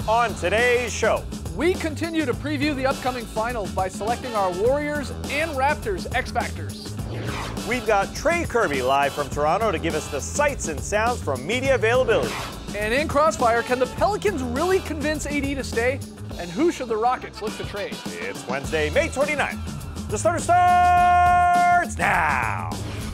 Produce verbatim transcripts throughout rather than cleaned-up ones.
On today's show, we continue to preview the upcoming finals by selecting our Warriors and Raptors X-Factors. We've got Trey Kirby live from Toronto to give us the sights and sounds from media availability. And in Crossfire, can the Pelicans really convince A D to stay? And who should the Rockets look to trade? It's Wednesday, May twenty-ninth. The starter starts now.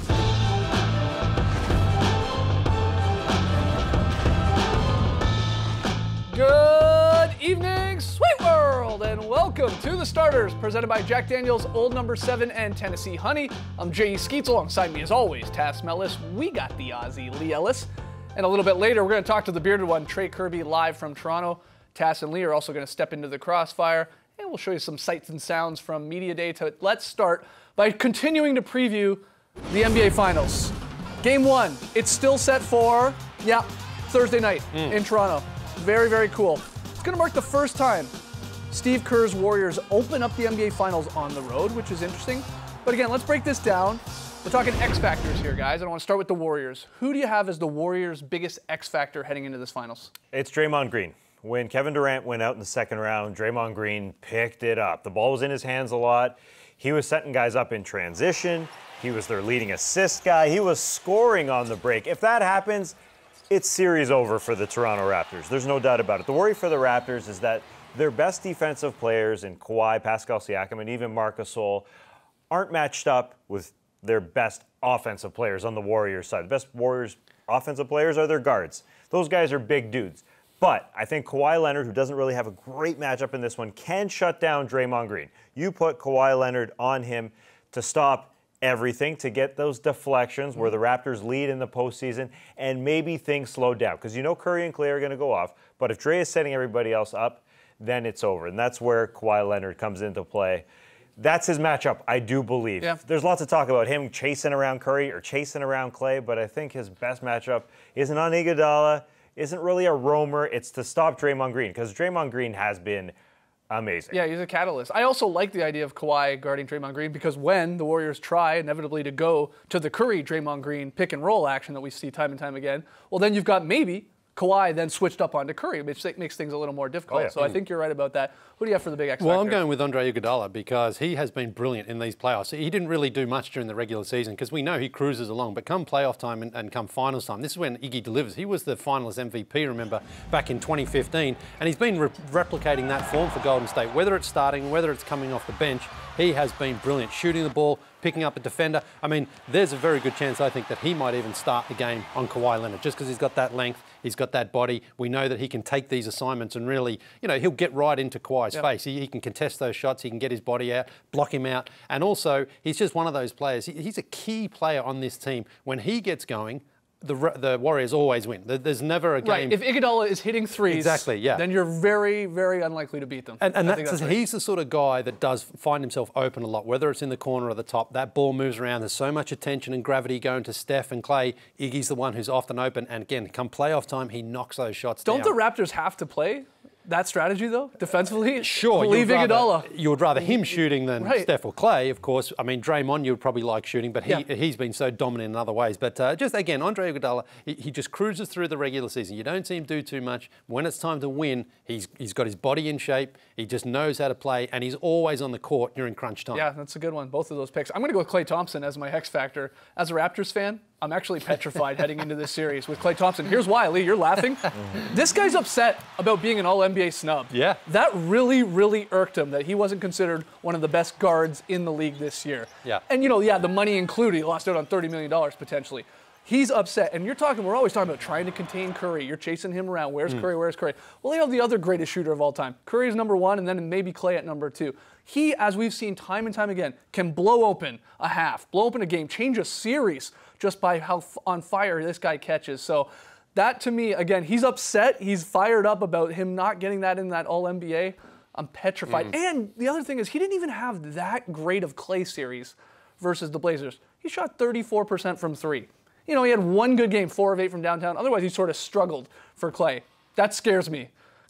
Good evening, Sweet World, and welcome to The Starters, presented by Jack Daniel's Old Number seven and Tennessee Honey. I'm Jay Skeets, alongside me as always, Tass Mellis. We got the Aussie Lee Ellis. And a little bit later, we're going to talk to the bearded one, Trey Kirby, live from Toronto. Tass and Lee are also going to step into the Crossfire, and we'll show you some sights and sounds from Media Day. To, let's start by continuing to preview the N B A Finals. Game one, it's still set for, yeah, Thursday night mm. in Toronto. Very, very cool. It's going to mark the first time Steve Kerr's Warriors open up the N B A Finals on the road, which is interesting. But again, let's break this down. We're talking X-Factors here, guys. I want to start with the Warriors. Who do you have as the Warriors' biggest X-Factor heading into this Finals? It's Draymond Green. When Kevin Durant went out in the second round, Draymond Green picked it up. The ball was in his hands a lot. He was setting guys up in transition. He was their leading assist guy. He was scoring on the break. If that happens, it's series over for the Toronto Raptors. There's no doubt about it. The worry for the Raptors is that their best defensive players in Kawhi, Pascal Siakam, and even Marc Gasol aren't matched up with their best offensive players on the Warriors side. The best Warriors offensive players are their guards. Those guys are big dudes. But I think Kawhi Leonard, who doesn't really have a great matchup in this one, can shut down Draymond Green. You put Kawhi Leonard on him to stop everything, to get those deflections where the Raptors lead in the postseason, and maybe things slow down. Because you know Curry and Clay are going to go off, but if Dre is setting everybody else up, then it's over. And that's where Kawhi Leonard comes into play. That's his matchup, I do believe. Yeah. There's lots of talk about him chasing around Curry or chasing around Clay, but I think his best matchup isn't on Iguodala, isn't really a roamer. It's to stop Draymond Green, because Draymond Green has been amazing. Yeah, he's a catalyst. I also like the idea of Kawhi guarding Draymond Green, because when the Warriors try inevitably to go to the Curry, Draymond Green pick and roll action that we see time and time again, well, then you've got maybe Kawhi then switched up onto Curry, which makes things a little more difficult. Oh, yeah. So mm. I think you're right about that. Who do you have for the big X factor? Well, I'm going with Andre Iguodala, because he has been brilliant in these playoffs. He didn't really do much during the regular season, because we know he cruises along. But come playoff time and, and come finals time, this is when Iggy delivers. He was the finals M V P, remember, back in twenty fifteen. And he's been re replicating that form for Golden State. Whether it's starting, whether it's coming off the bench, he has been brilliant. Shooting the ball, picking up a defender. I mean, there's a very good chance, I think, that he might even start the game on Kawhi Leonard, just because he's got that length, he's got that body. We know that he can take these assignments and really, you know, he'll get right into Kawhi's yep. face. He, he can contest those shots, he can get his body out, block him out. And also, he's just one of those players. He, he's a key player on this team. When he gets going, The, the Warriors always win. There's never a game. Right. If Iguodala is hitting threes, exactly, yeah. then you're very, very unlikely to beat them. And, and that's, that's right. he's the sort of guy that does find himself open a lot, whether it's in the corner or the top. That ball moves around. There's so much attention and gravity going to Steph and Clay. Iggy's the one who's often open. And again, come playoff time, he knocks those shots Don't down. the Raptors have to play that strategy, though, defensively? Sure. Leave you Iguodala. You would rather him shooting than right. Steph or Clay, of course. I mean, Draymond, you would probably like shooting, but he, yeah. he's been so dominant in other ways. But uh, just, again, Andre Iguodala, he, he just cruises through the regular season. You don't see him do too much. When it's time to win, he's, he's got his body in shape. He just knows how to play, and he's always on the court during crunch time. Yeah, that's a good one, both of those picks. I'm going to go with Klay Thompson as my X factor. As a Raptors fan, I'm actually petrified heading into this series with Klay Thompson. Here's why, Lee, you're laughing. This guy's upset about being an all N B A snub. Yeah. That really, really irked him that he wasn't considered one of the best guards in the league this year. Yeah. And, you know, yeah, the money included, he lost out on thirty million dollars potentially. He's upset. And you're talking, we're always talking about trying to contain Curry. You're chasing him around. Where's mm. Curry? Where's Curry? Well, you have the other greatest shooter of all time. Curry is number one, and then maybe Clay at number two. He, as we've seen time and time again, can blow open a half, blow open a game, change a series just by how f on fire this guy catches. So that, to me, again, he's upset. He's fired up about him not getting that in that all N B A. I'm petrified. Mm. And the other thing is, he didn't even have that great of Clay series versus the Blazers. He shot thirty-four percent from three. You know, he had one good game, four of eight from downtown. Otherwise, he sort of struggled for Clay. That scares me.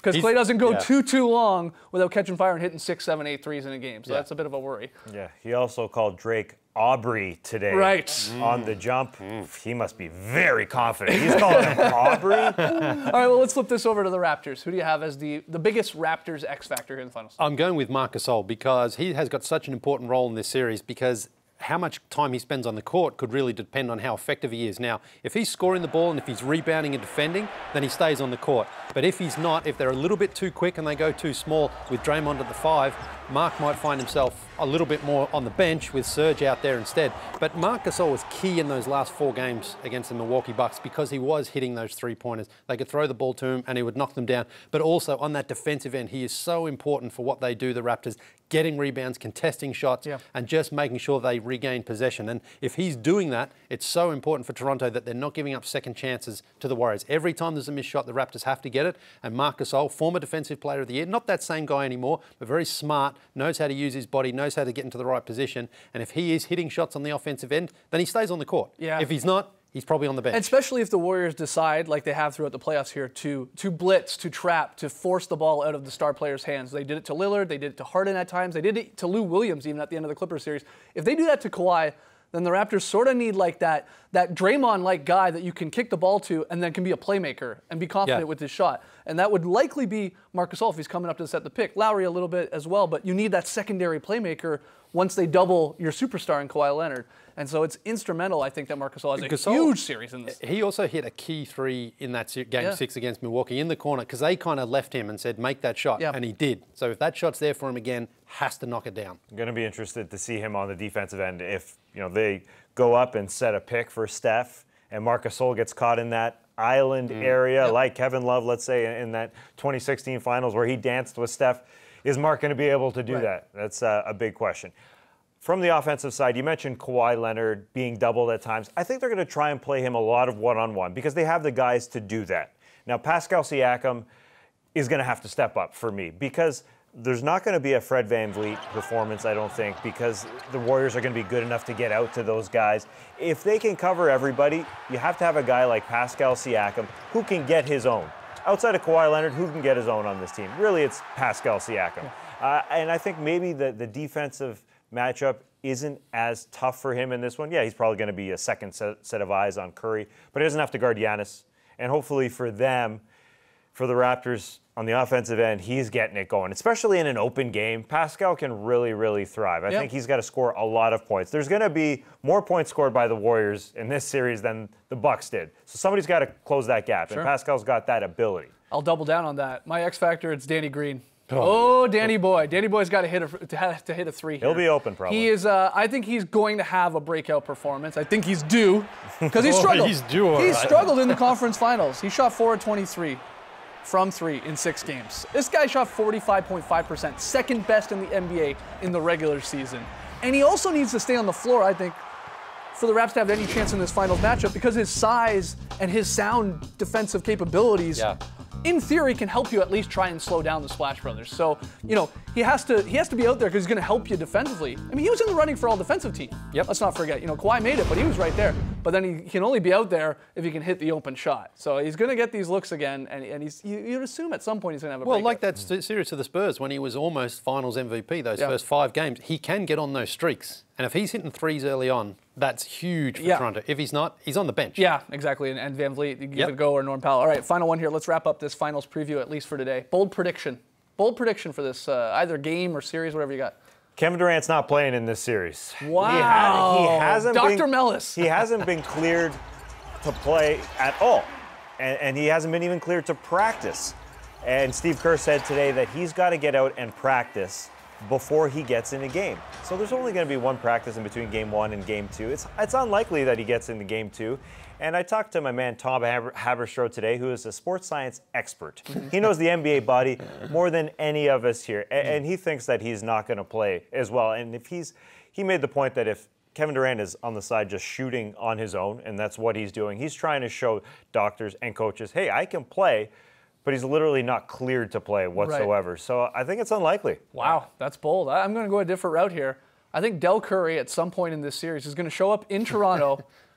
Because Klay doesn't go yeah. too, too long without catching fire and hitting six, seven, eight threes in a game. So Yeah. that's a bit of a worry. Yeah, he also called Drake Aubrey today. Right. On the jump. He must be very confident. He's calling him Aubrey. All right, well, let's flip this over to the Raptors. Who do you have as the, the biggest Raptors X factor here in the finals? I'm going with Marc Gasol because he has got such an important role in this series because how much time he spends on the court could really depend on how effective he is. Now, if he's scoring the ball and if he's rebounding and defending, then he stays on the court. But if he's not, if they're a little bit too quick and they go too small with Draymond at the five, Mark might find himself a little bit more on the bench with Serge out there instead. But Marc Gasol was key in those last four games against the Milwaukee Bucks because he was hitting those three-pointers. They could throw the ball to him and he would knock them down. But also on that defensive end, he is so important for what they do, the Raptors, getting rebounds, contesting shots, yeah. and just making sure they regain possession. And if he's doing that, it's so important for Toronto that they're not giving up second chances to the Warriors. Every time there's a missed shot, the Raptors have to get it. And Marc Gasol, former Defensive Player of the Year, not that same guy anymore, but very smart, knows how to use his body, knows how to get into the right position. And if he is hitting shots on the offensive end, then he stays on the court. Yeah. If he's not, he's probably on the bench. And especially if the Warriors decide, like they have throughout the playoffs here, to to blitz, to trap, to force the ball out of the star players' hands. They did it to Lillard. They did it to Harden at times. They did it to Lou Williams even at the end of the Clippers series. If they do that to Kawhi, then the Raptors sort of need like that that Draymond-like guy that you can kick the ball to and then can be a playmaker and be confident Yeah. with his shot. And that would likely be Marc Gasol if he's coming up to set the pick. Lowry a little bit as well, but you need that secondary playmaker once they double your superstar in Kawhi Leonard. And so it's instrumental, I think, that Marc Gasol has a Gasol- huge series in this. He also hit a key three in that se- game Yeah. six against Milwaukee in the corner because they kind of left him and said, make that shot. Yeah. And he did. So if that shot's there for him again, has to knock it down. I'm going to be interested to see him on the defensive end if, you know, they go up and set a pick for Steph and Marc Gasol gets caught in that island Mm. area Yep. like Kevin Love, let's say, in that twenty sixteen finals where he danced with Steph. Is Mark going to be able to do Right. that? That's uh, a big question. From the offensive side, you mentioned Kawhi Leonard being doubled at times. I think they're going to try and play him a lot of one-on-one because they have the guys to do that. Now, Pascal Siakam is going to have to step up for me because there's not going to be a Fred VanVleet performance, I don't think, because the Warriors are going to be good enough to get out to those guys. If they can cover everybody, you have to have a guy like Pascal Siakam who can get his own. Outside of Kawhi Leonard, who can get his own on this team? Really, it's Pascal Siakam. Uh, and I think maybe the, the defensive matchup isn't as tough for him in this one. Yeah, he's probably going to be a second set, set of eyes on Curry, but he doesn't have to guard Giannis. And hopefully for them, for the Raptors on the offensive end, he's getting it going, especially in an open game. Pascal can really, really thrive. I Yep. think he's got to score a lot of points. There's going to be more points scored by the Warriors in this series than the Bucks did. So somebody's got to close that gap, Sure. and Pascal's got that ability. I'll double down on that. My X factor, it's Danny Green. Oh, Danny Boy. Danny Boy's got to hit a to, have to hit a three here. He'll be open probably. He is. Uh, I think he's going to have a breakout performance. I think he's due because he's Oh, struggled. he's due, all He's right. struggled in the conference finals. He shot four of twenty-three from three in six games. This guy shot forty-five point five percent, second best in the N B A in the regular season. And he also needs to stay on the floor, I think, for the Raps to have any chance in this finals matchup because his size and his sound defensive capabilities, Yeah. in theory, can help you at least try and slow down the Splash Brothers. So, you know, he has to he has to be out there because he's going to help you defensively. I mean, he was in the running for all defensive team. Yep. Let's not forget. You know, Kawhi made it, but he was right there. But then he can only be out there if he can hit the open shot. So he's going to get these looks again, and, and he's you, you'd assume at some point he's going to have a Well, breakout. like that st- series to the Spurs when he was almost finals M V P those Yeah. first five games, he can get on those streaks. And if he's hitting threes early on, that's huge for Yeah. Toronto. If he's not, he's on the bench. Yeah, exactly. And, and Van Vliet, you give Yep. it a go, or Norm Powell. All right, final one here. Let's wrap up this finals preview, at least for today. Bold prediction. Bold prediction for this, uh, either game or series, whatever you got. Kevin Durant's not playing in this series. Wow. He, ha- he hasn't Doctor been, Mellis. He hasn't been cleared to play at all. And, and he hasn't been even cleared to practice. And Steve Kerr said today that he's got to get out and practice before he gets in a game. So there's only going to be one practice in between game one and game two. It's, it's unlikely that he gets into game two. And I talked to my man Tom Haber- Haberstroh today, who is a sports science expert. He knows the N B A body more than any of us here, and, and he thinks that he's not going to play as well. And if he's, he made the point that if Kevin Durant is on the side just shooting on his own, and that's what he's doing, he's trying to show doctors and coaches, hey, I can play, but he's literally not cleared to play whatsoever. So I think it's unlikely. Wow, that's bold. I- I'm going to go a different route here. I think Del Curry at some point in this series is going to show up in Toronto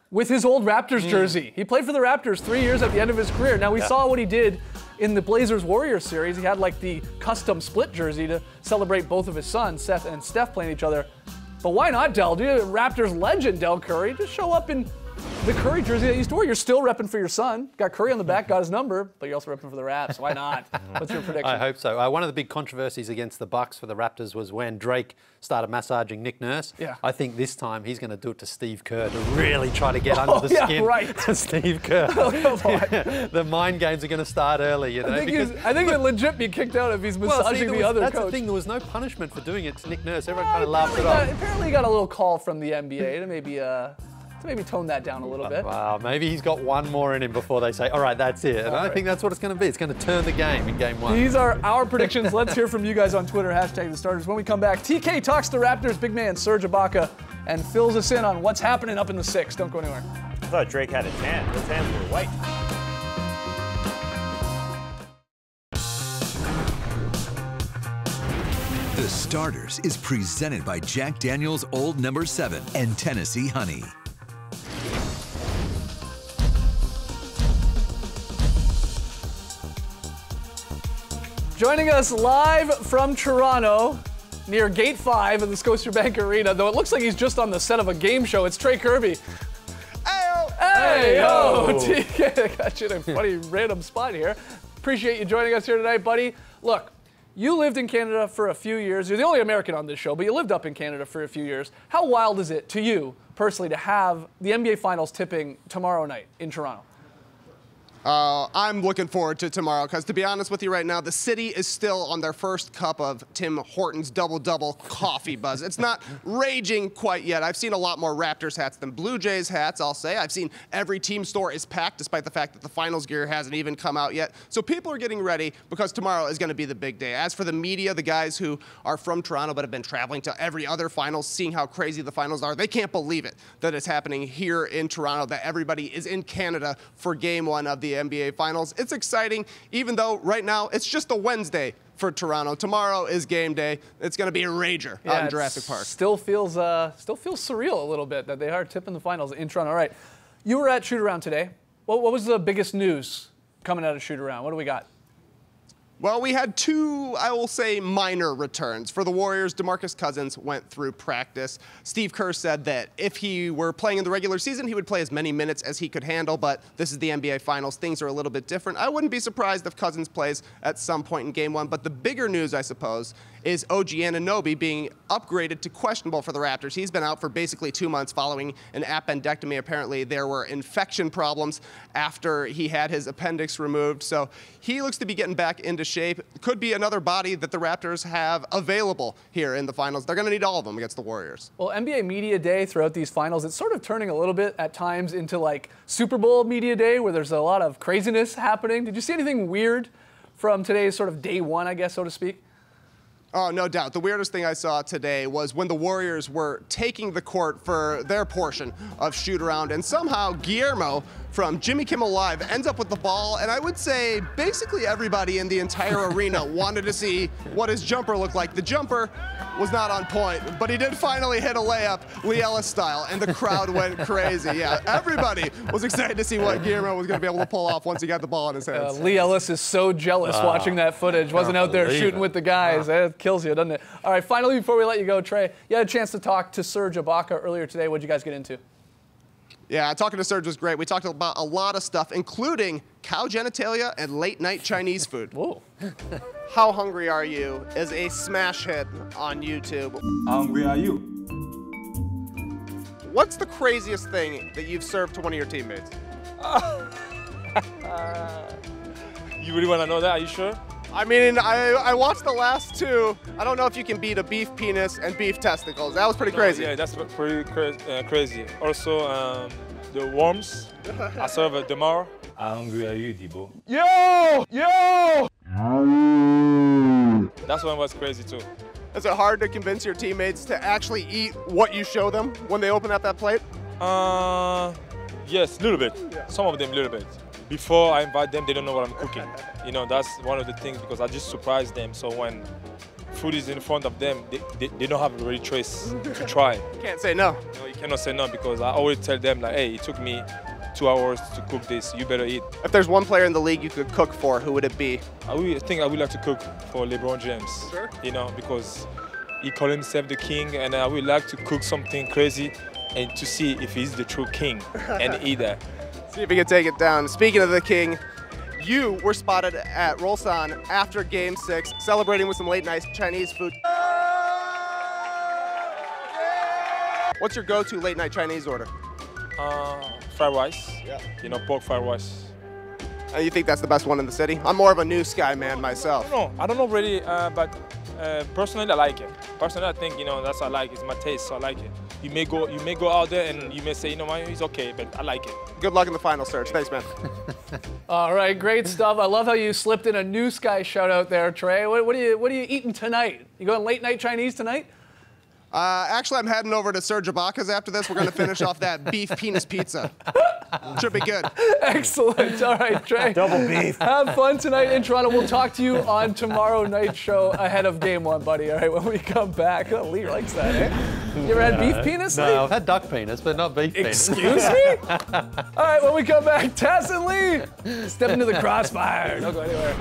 with his old Raptors mm. jersey. He played for the Raptors three years at the end of his career. Now, we yeah. saw what he did in the Blazers-Warriors series. He had like the custom split jersey to celebrate both of his sons, Seth and Steph, playing each other. But why not, Del? Dude, Raptors legend, Del Curry. Just show up in the Curry jersey that you used to wear. You're still repping for your son. Got Curry on the back, got his number, but you're also repping for the Raps. Why not? What's your prediction? I hope so. Uh, one of the big controversies against the Bucks for the Raptors was when Drake started massaging Nick Nurse. Yeah. I think this time he's going to do it to Steve Kerr to really try to get oh, under the yeah, skin right. to Steve Kerr. Oh, come on. The mind games are going to start early, you know. I think, he's, I think he'd legit be kicked out if he's massaging well, see, the was, other that's coach. That's the thing. There was no punishment for doing it to Nick Nurse. Everyone uh, kind of laughed it got, off. Apparently he got a little call from the N B A to maybe... Uh, Maybe tone that down a little bit. Wow, maybe he's got one more in him before they say, all right, that's it. And all I right. think that's what it's going to be. It's going to turn the game in game one. These are our predictions. Let's hear from you guys on Twitter, hashtag the starters. When we come back, T K talks to Raptors big man Serge Ibaka and fills us in on what's happening up in the six. Don't go anywhere. I thought Drake had a tan. Those hands were white. The Starters is presented by Jack Daniel's Old Number seven and Tennessee Honey. Joining us live from Toronto, near Gate five of the Scotiabank Arena, though it looks like he's just on the set of a game show, it's Trey Kirby. Hey-o! Hey-o! T K, got you in a funny random spot here. Appreciate you joining us here tonight, buddy. Look, you lived in Canada for a few years. You're the only American on this show, but you lived up in Canada for a few years. How wild is it to you, personally, to have the N B A Finals tipping tomorrow night in Toronto? Uh, I'm looking forward to tomorrow because, to be honest with you right now, the city is still on their first cup of Tim Hortons double-double coffee buzz. It's not raging quite yet. I've seen a lot more Raptors hats than Blue Jays hats, I'll say. I've seen every team store is packed, despite the fact that the finals gear hasn't even come out yet. So people are getting ready because tomorrow is going to be the big day. As for the media, the guys who are from Toronto but have been traveling to every other finals, seeing how crazy the finals are, they can't believe it that it's happening here in Toronto, that everybody is in Canada for game one of the N B A Finals. It's exciting, even though right now it's just a Wednesday for Toronto. Tomorrow is game day. It's going to be a rager yeah, out in Jurassic Park. Still feels, uh, still feels surreal a little bit that they are tipping the finals in Toronto. All right, you were at Shoot Around today. What, what was the biggest news coming out of Shoot Around? What do we got? Well, we had two, I will say, minor returns. For the Warriors, DeMarcus Cousins went through practice. Steve Kerr said that if he were playing in the regular season, he would play as many minutes as he could handle, but this is the N B A Finals. Things are a little bit different. I wouldn't be surprised if Cousins plays at some point in game one, but the bigger news, I suppose, is O G Anunoby being upgraded to questionable for the Raptors. He's been out for basically two months following an appendectomy. Apparently, there were infection problems after he had his appendix removed, so he looks to be getting back into shape. Could be another body that the Raptors have available here in the finals. They're going to need all of them against the Warriors. Well, N B A Media Day throughout these finals, it's sort of turning a little bit at times into like Super Bowl Media Day where there's a lot of craziness happening. Did you see anything weird from today's sort of day one, I guess, so to speak? Oh, no doubt. The weirdest thing I saw today was when the Warriors were taking the court for their portion of shoot around, and somehow Guillermo from Jimmy Kimmel Live ends up with the ball, and I would say basically everybody in the entire arena wanted to see what his jumper looked like. The jumper was not on point, but he did finally hit a layup, Lee Ellis style, and the crowd went crazy. Yeah, everybody was excited to see what Guillermo was going to be able to pull off once he got the ball in his hands. Uh, Lee Ellis is so jealous wow. watching that footage. Wasn't out there shooting it. with the guys. Wow. It kills you, doesn't it? All right, finally, before we let you go, Trey, you had a chance to talk to Serge Ibaka earlier today. What did you guys get into? Yeah, talking to Serge was great. We talked about a lot of stuff, including cow genitalia and late-night Chinese food. Whoa. How hungry are you is a smash hit on YouTube. How hungry are you? What's the craziest thing that you've served to one of your teammates? You really want to know that? Are you sure? I mean, I, I watched the last two. I don't know if you can beat a beef penis and beef testicles. That was pretty crazy. No, yeah, that's pretty cra uh, crazy. Also, um, the worms. I serve at Demar. How hungry are you, Debo? Yo! Yo! That one was crazy too. Is it hard to convince your teammates to actually eat what you show them when they open up that plate? Uh, yes, a little bit. Yeah. Some of them a little bit. Before I invite them, they don't know what I'm cooking. You know, that's one of the things because I just surprise them. So when food is in front of them, they, they, they don't have really choice to try. Can't say no. You know, you cannot say no because I always tell them like, hey, it took me two hours to cook this. You better eat. If there's one player in the league you could cook for, who would it be? I would think I would like to cook for LeBron James. Sure. You know, because he called himself the king, and I would like to cook something crazy and to see if he's the true king and eat that. See if we can take it down. Speaking of the king, you were spotted at Rolsan after Game Six, celebrating with some late night Chinese food. What's your go-to late night Chinese order? Uh, fried rice. Yeah. You know, pork fried rice. Uh, you think that's the best one in the city? I'm more of a New Sky man myself. I don't know. I don't know really, uh, but uh, personally, I like it. Personally, I think you know that's what I like. It's my taste, so I like it. You may go, you may go out there and you may say, you know, what, it's okay, but I like it. Good luck in the final search. Thanks, man. All right, great stuff. I love how you slipped in a New Sky shout out there, Trey. What, what are you What are you eating tonight? You going late night Chinese tonight? Uh, actually, I'm heading over to Serge Ibaka's after this. We're going to finish off that beef penis pizza. Should be good. Excellent. All right, Trey. Double beef. Have fun tonight in Toronto. We'll talk to you on tomorrow night's show ahead of game one, buddy. All right, when we come back. Oh, Lee likes that, eh? You ever had beef penis, Lee? No, I've had duck penis, but not beef penis. Excuse me? All right, when we come back, Tess and Lee, step into the crossfire. Don't go anywhere.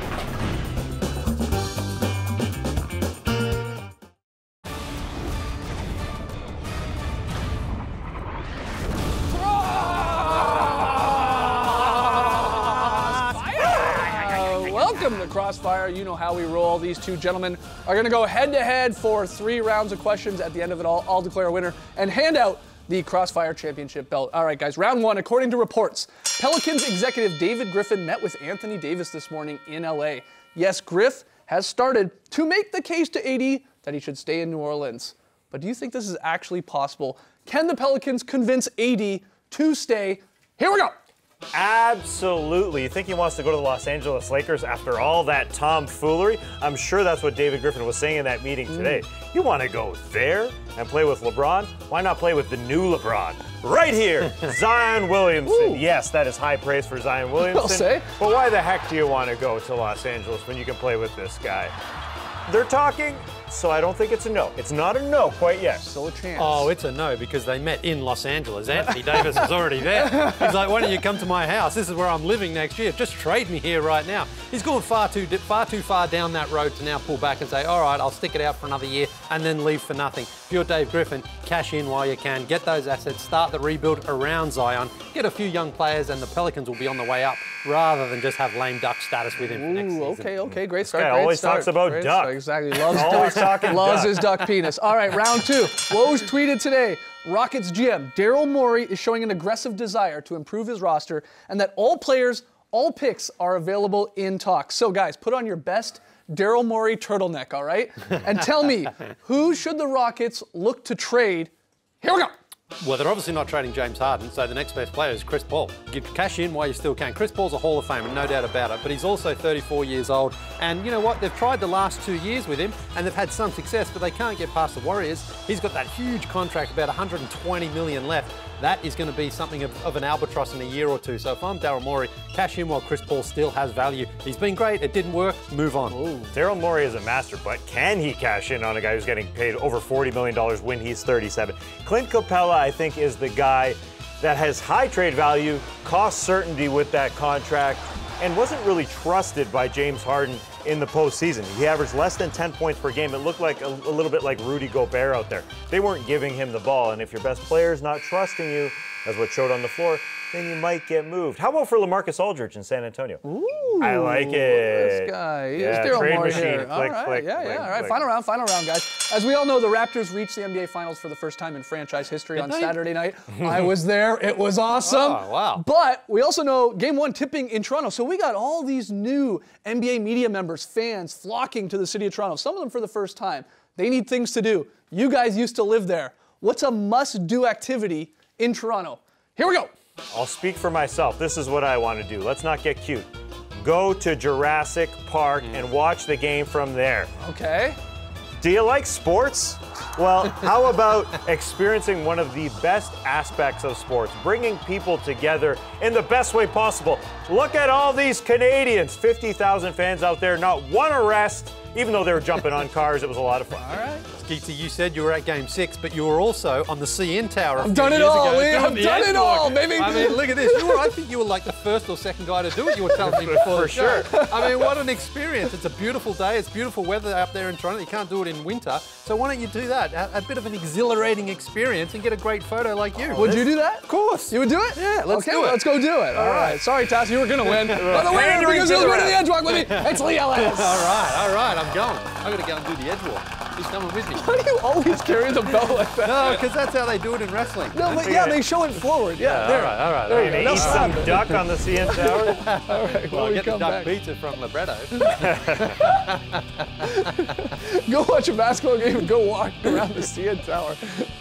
Welcome to Crossfire. You know how we roll. These two gentlemen are going to go head-to-head for three rounds of questions. At the end of it all, I'll declare a winner and hand out the Crossfire Championship belt. All right, guys, round one. According to reports, Pelicans executive David Griffin met with Anthony Davis this morning in L A. Yes, Griff has started to make the case to A D that he should stay in New Orleans. But do you think this is actually possible? Can the Pelicans convince A D to stay? Here we go. Absolutely. You think he wants to go to the Los Angeles Lakers after all that tomfoolery? I'm sure that's what David Griffin was saying in that meeting today. Mm. You want to go there and play with LeBron? Why not play with the new LeBron? Right here, Zion Williamson. Ooh. Yes, that is high praise for Zion Williamson. I'll say. But why the heck do you want to go to Los Angeles when you can play with this guy? They're talking, so I don't think it's a no. It's not a no quite yet. Still a chance. Oh, it's a no because they met in Los Angeles. Anthony Davis is already there. He's like, why don't you come to my house? This is where I'm living next year. Just trade me here right now. He's gone far too far too far down that road to now pull back and say, all right, I'll stick it out for another year and then leave for nothing. If you're Dave Griffin, cash in while you can. Get those assets. Start the rebuild around Zion. Get a few young players and the Pelicans will be on the way up rather than just have lame duck status with him for next Ooh, season. okay, okay, great start. guy great always start. talks about great duck. Start. Exactly. Loves Always duck. talking Loves duck. his duck penis. All right, round two. Woj tweeted today, Rockets G M Daryl Morey is showing an aggressive desire to improve his roster and that all players, all picks are available in talks. So guys, put on your best Daryl Morey turtleneck, all right? And tell me, who should the Rockets look to trade? Here we go. Well, they're obviously not trading James Harden, so the next best player is Chris Paul. Give cash in while you still can. Chris Paul's a Hall of Famer, no doubt about it, but he's also thirty-four years old. And you know what? They've tried the last two years with him, and they've had some success, but they can't get past the Warriors. He's got that huge contract, about one hundred twenty million dollars left. That is going to be something of, of an albatross in a year or two. So if I'm Daryl Morey, cash in while Chris Paul still has value. He's been great. It didn't work. Move on. Ooh. Daryl Morey is a master, but can he cash in on a guy who's getting paid over forty million dollars when he's thirty-seven? Clint Capella, I think, is the guy that has high trade value, cost certainty with that contract, and wasn't really trusted by James Harden in the postseason. He averaged less than ten points per game. It looked like a, a little bit like Rudy Gobert out there. They weren't giving him the ball, and if your best player is not trusting you, as what showed on the floor, then you might get moved. How about for LaMarcus Aldridge in San Antonio? Ooh, I like it. This guy. He's Yeah, Daryl trade Morey machine. here. Click, All right. click, yeah, click, yeah. All right. click. Final round, final round, guys. As we all know, the Raptors reached the N B A Finals for the first time in franchise history Did on they? Saturday night. I was there. It was awesome. Oh, wow. But we also know game one tipping in Toronto. So we got all these new N B A media members, fans flocking to the city of Toronto. Some of them for the first time. They need things to do. You guys used to live there. What's a must-do activity in Toronto? Here we go. I'll speak for myself. This is what I want to do. Let's not get cute. Go to Jurassic Park and watch the game from there. Okay. Do you like sports? Well, how about experiencing one of the best aspects of sports, bringing people together in the best way possible? Look at all these Canadians, fifty thousand fans out there, not one arrest. Even though they were jumping on cars, it was a lot of fun. All right. Skeetsy, you said you were at Game Six, but you were also on the C N Tower. I've done it all, Lee. I've done it all, baby. I mean, look at this. You were, I think you were like the first or second guy to do it. You were telling me before the show. sure. I mean, what an experience. It's a beautiful day. It's beautiful weather out there in Toronto. You can't do it in winter. So why don't you do that? A, a bit of an exhilarating experience and get a great photo like you. Would you do that? Of course. You would do it? Yeah, let's okay, do it. Let's go do it. All right. Sorry, Tass, you were going to win. But the winner, because he was winning the edge walk with me, it's Lee Ellis. All right, all right, I'm going. I'm going to go and do the edge walk. He's coming with me. Why do you always carry the belt like that? No, because that's how they do it in wrestling. No, but yeah, they show it forward. Yeah, Yeah, there. all right, all right, There all you right. go. Eat Now some stop it. duck on the C N Tower. All right, Well, when we get the come duck back. pizza from Libretto. Go watch a basketball game and go walk around the C N Tower.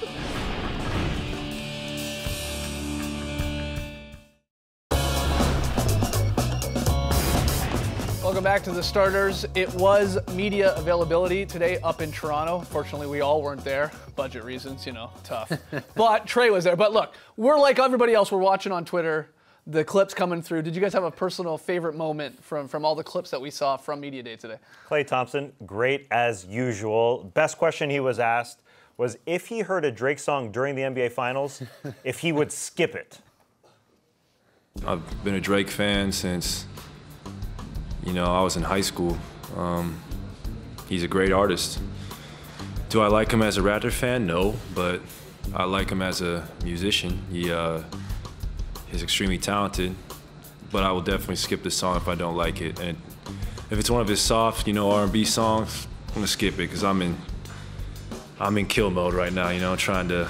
Welcome back to the starters. It was media availability today up in Toronto. Fortunately, we all weren't there. Budget reasons, you know, tough. But Trey was there. But look, we're like everybody else. We're watching on Twitter, the clips coming through. Did you guys have a personal favorite moment from, from all the clips that we saw from Media Day today? Klay Thompson, great as usual. Best question he was asked was if he heard a Drake song during the N B A Finals, if he would skip it. I've been a Drake fan since, you know, I was in high school. Um, he's a great artist. Do I like him as a Raptor fan? No, but I like him as a musician. He, uh, he's extremely talented, but I will definitely skip this song if I don't like it. And if it's one of his soft, you know, R and B songs, I'm gonna skip it because I'm in, I'm in kill mode right now, you know, trying to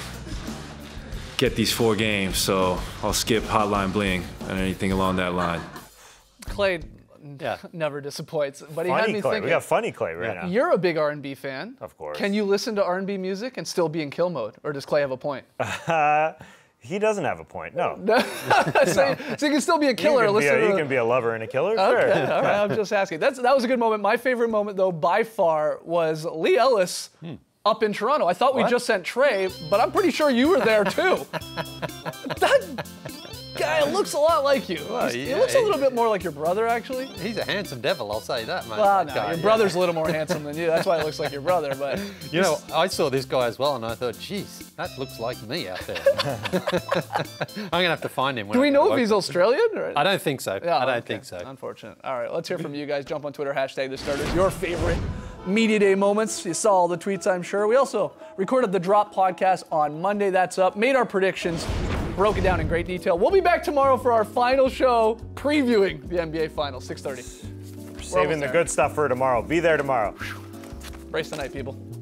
get these four games. So I'll skip Hotline Bling and anything along that line. Klay Yeah. never disappoints, but he had Funny me Klay. thinking. We got funny Klay right now. You're a big R and B fan. Of course. Can you listen to R and B music and still be in kill mode, or does Klay have a point? Uh, he doesn't have a point, no. so, so you can still be a You killer. can, be Listen a, to you the- can be a lover and a killer, Okay, sure. all right, I'm just asking. That's, that was a good moment. My favorite moment, though, by far, was Lee Ellis up in Toronto. I thought we What? just sent Trey, but I'm pretty sure you were there, too. That guy looks a lot like you. Well, He's- he yeah, looks a he- little bit more like your brother, actually. He's a handsome devil, I'll say that, mate. Well, that no, guy, your yeah. brother's a little more handsome than you. That's why he looks like your brother, but... You know, I saw this guy as well, and I thought, geez, that looks like me out there. I'm gonna have to find him. when Do we I know go if he's work. Australian? Or? I don't think so. Yeah, I don't okay. think so. Unfortunate. All right, let's hear from you guys. Jump on Twitter, hashtag the starters. Your favorite Media Day moments. You saw all the tweets, I'm sure. We also recorded the Drop podcast on Monday. That's up. Made our predictions. Broke it down in great detail. We'll be back tomorrow for our final show previewing the N B A Finals, six thirty. Saving the good stuff for tomorrow. Be there tomorrow. Brace the night, people.